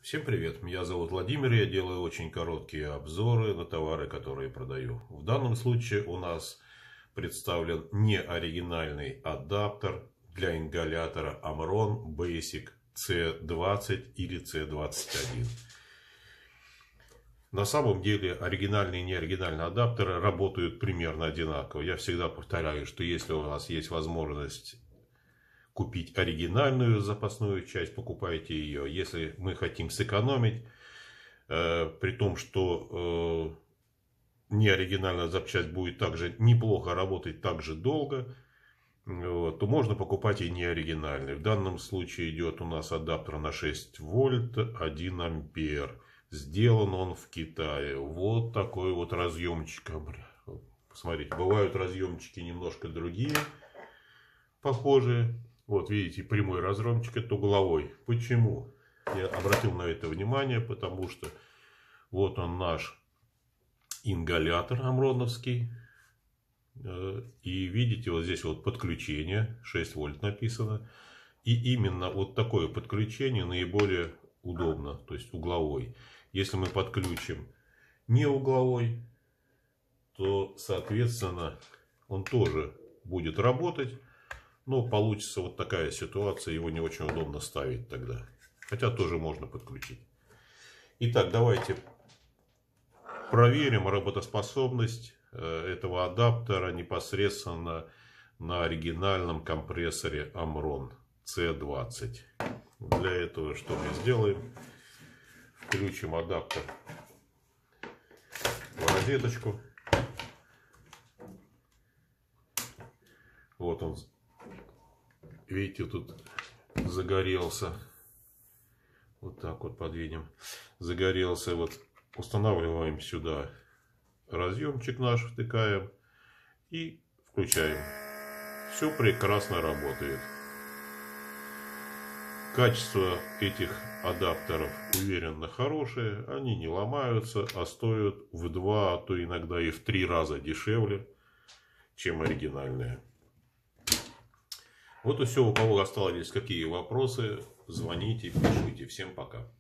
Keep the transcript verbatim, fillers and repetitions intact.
Всем привет, меня зовут Владимир, я делаю очень короткие обзоры на товары, которые продаю. В данном случае у нас представлен не оригинальный адаптер для ингалятора Omron Basic си двадцать или си двадцать один. На самом деле оригинальные и неоригинальные адаптеры работают примерно одинаково. Я всегда повторяю, что если у вас есть возможность купить оригинальную запасную часть, покупайте ее. Если мы хотим сэкономить, э, при том, что э, неоригинальная запчасть будет также неплохо работать так же долго, вот, то можно покупать и неоригинальный. В данном случае идет у нас адаптер на шесть вольт, один ампер. Сделан он в Китае. Вот такой вот разъемчик. Посмотрите, бывают разъемчики немножко другие, похожие. Вот видите, прямой разъемчик, это угловой. Почему? Я обратил на это внимание, потому что вот он наш ингалятор омроновский. И видите, вот здесь вот подключение, шесть вольт написано. И именно вот такое подключение наиболее удобно, то есть угловой. Если мы подключим не угловой, то, соответственно, он тоже будет работать. Но получится вот такая ситуация, его не очень удобно ставить тогда. Хотя тоже можно подключить. Итак, давайте проверим работоспособность этого адаптера непосредственно на оригинальном компрессоре Omron си двадцать. Для этого что мы сделаем? Включим адаптер в розеточку. Вот он. Видите, тут загорелся. Вот так вот подвинем. Загорелся. Вот устанавливаем сюда разъемчик наш, втыкаем и включаем. Все прекрасно работает. Качество этих адаптеров уверенно хорошее. Они не ломаются, а стоят в два, а то иногда и в три раза дешевле, чем оригинальные. Вот и все. У кого остались какие вопросы, звоните, пишите. Всем пока.